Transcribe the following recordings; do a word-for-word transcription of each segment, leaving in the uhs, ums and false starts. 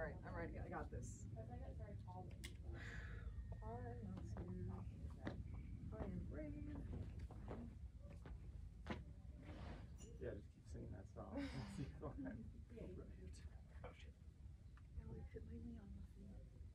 Alright, I'm ready. I got this. I am not I am brave. Yeah, just keep singing that song. Go ahead. Oh, brilliant. Oh shit. Now I hit my knee on the floor.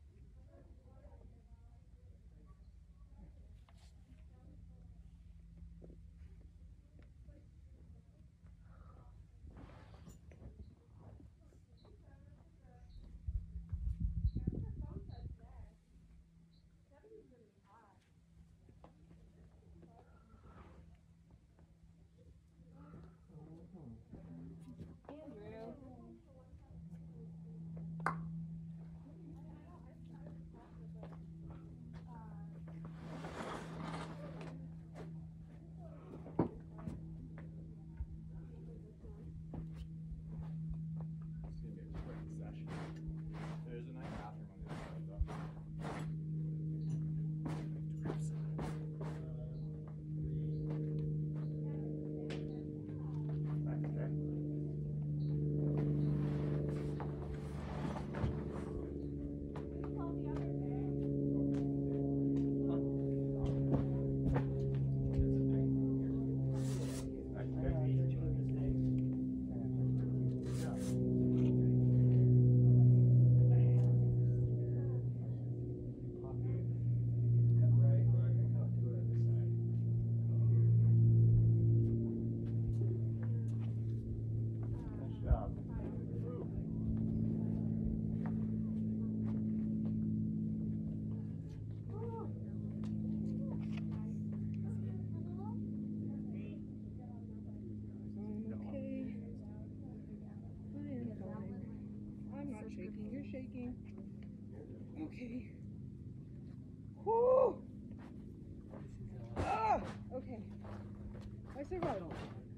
There's a nice bathroom on the other side though. Shaking, you're shaking. Okay. Whoo! Ah! Okay. I survived.